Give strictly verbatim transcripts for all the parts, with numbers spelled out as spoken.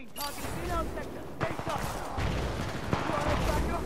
targets in our sector. Stay sharp. You are a backup.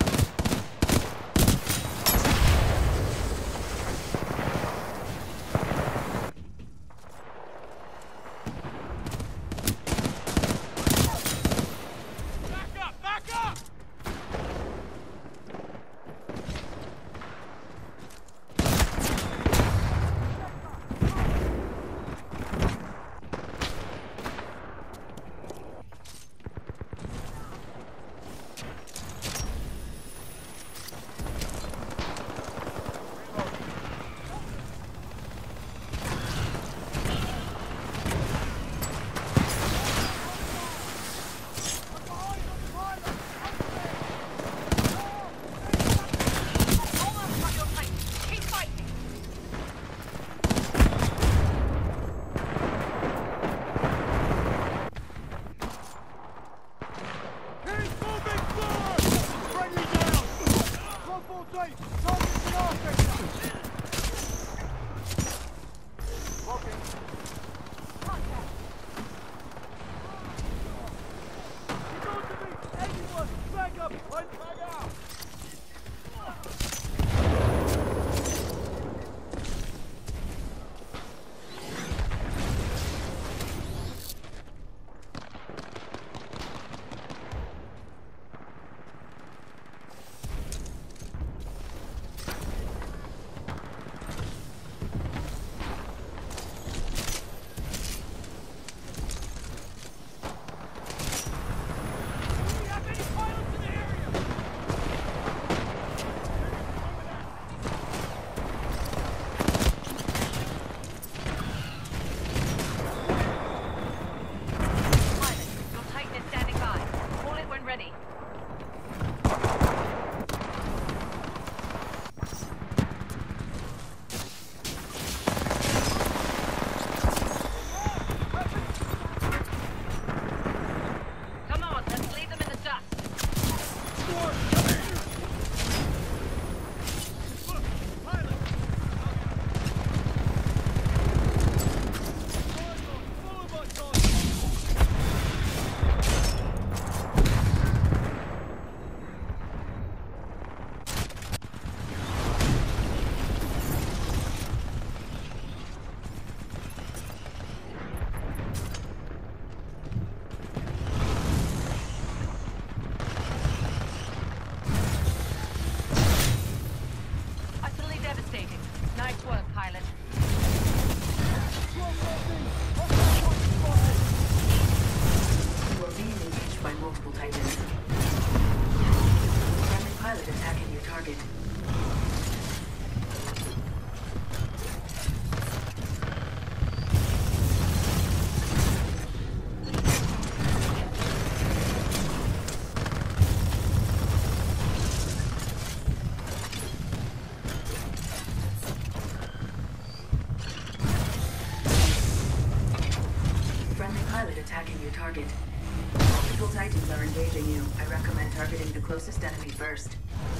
Attacking your target. Multiple Titans are engaging you. I recommend targeting the closest enemy first.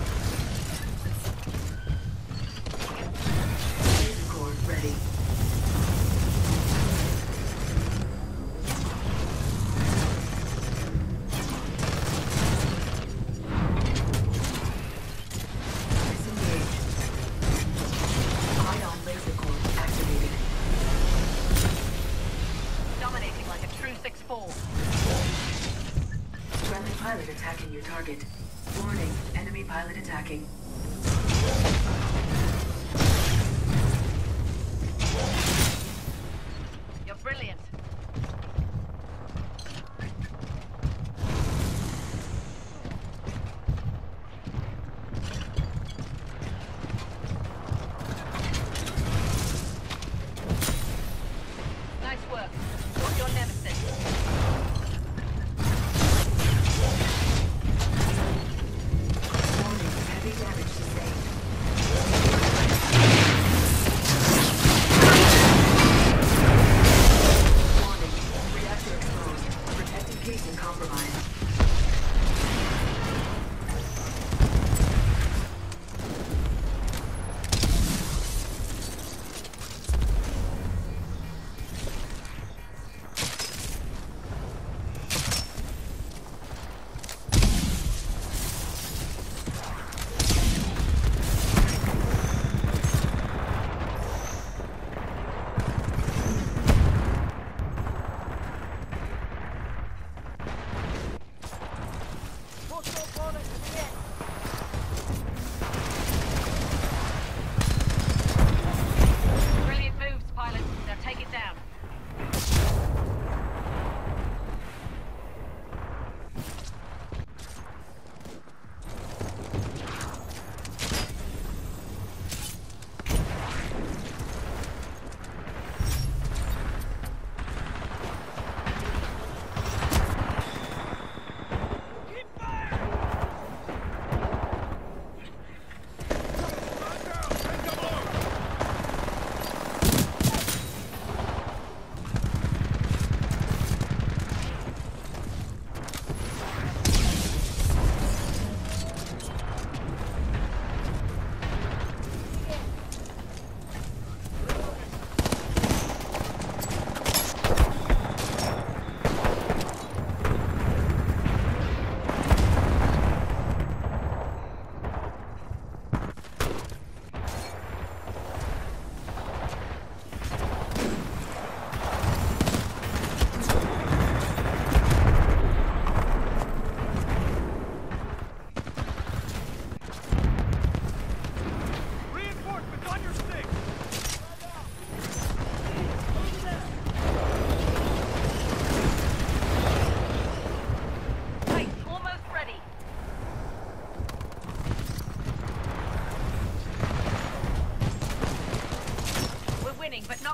Laser core ready. Disengage. Ion laser core activated. Dominating like a true six four. Friendly pilot attacking your target. Warning, enemy pilot attacking. You're brilliant. Nice work. Got your nemesis. Warning, heavy damage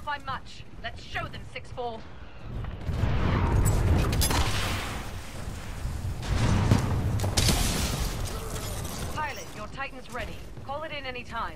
Not by much. Let's show them six four. Pilot, your Titan's ready. Call it in any time.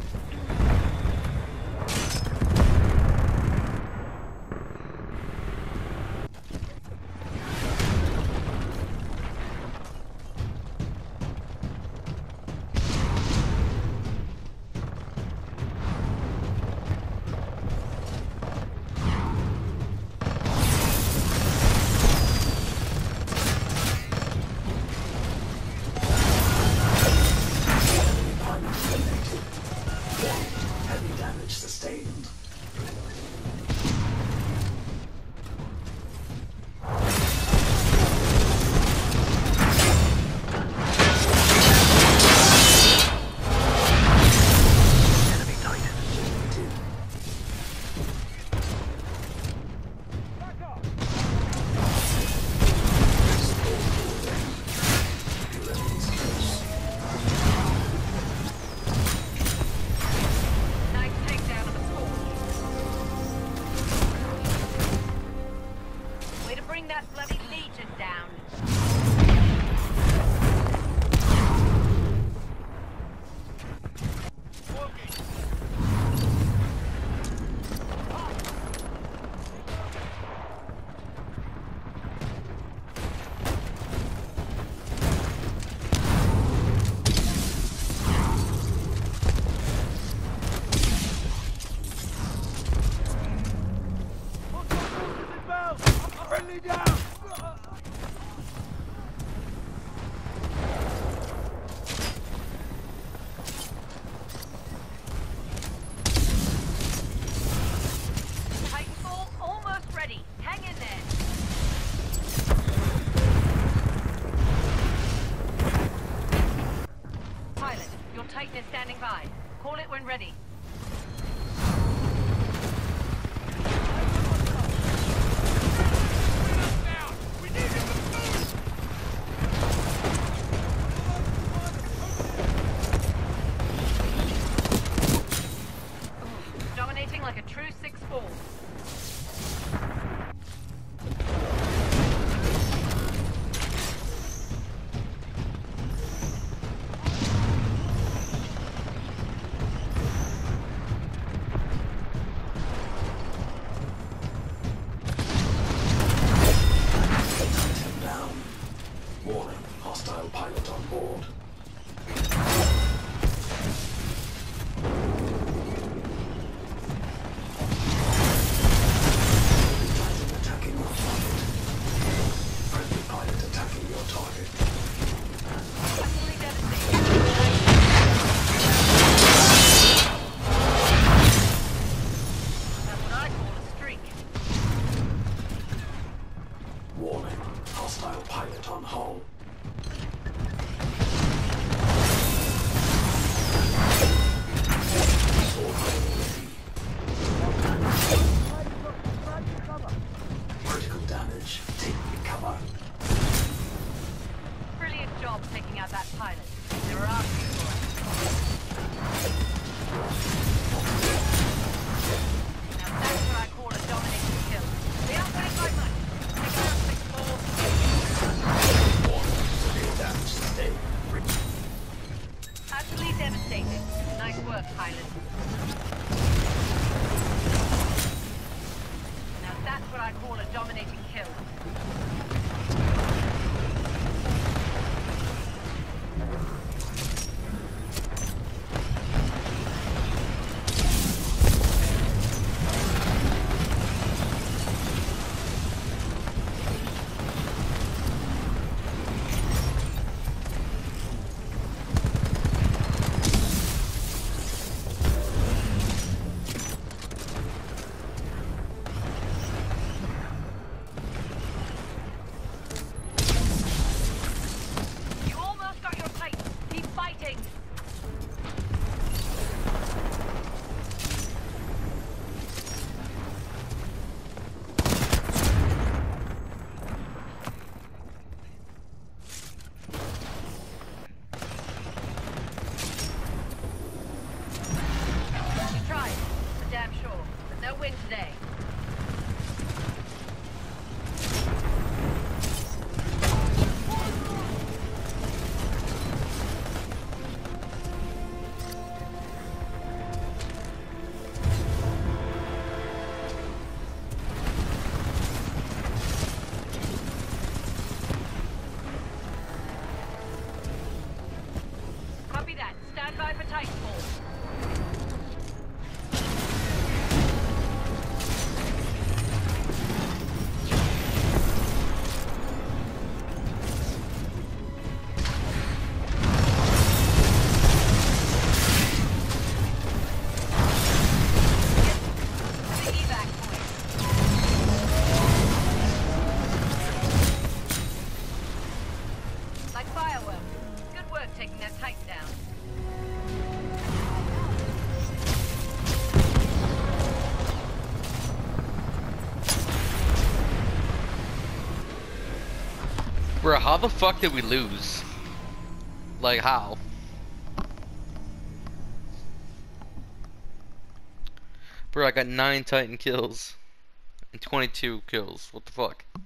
Heavy damage sustained. Enemy Titan defeated. Enemies close. Nice takedown of the Scorch. Way to bring that bloody Legion down. Friendly down! Titanfall almost ready. Hang in there. Pilot, your Titan is standing by. Call it when ready. We need him to move! Dominating like a true six four. Titan down. Warning, hostile pilot on board. Titan attacking your target. Friendly pilot attacking your target. Utterly devastating. That's what I call a streak. Warning, hostile pilot on hull. Sword ready. Critical damage. Take cover. Brilliant job taking out that pilot. They were asking for it. Now that's what I call a dominating kill. We aren't winning by much. Take it out six four. Warning, severe damage sustained. Utterly devastating. Nice work, pilot. Now that's what I call a dominating kill. You almost got your Titan. Keep fighting. You tried, for damn sure. But no win today. Bro, how the fuck did we lose? Like, how? Bro, I got nine Titan kills and twenty-two kills. What the fuck?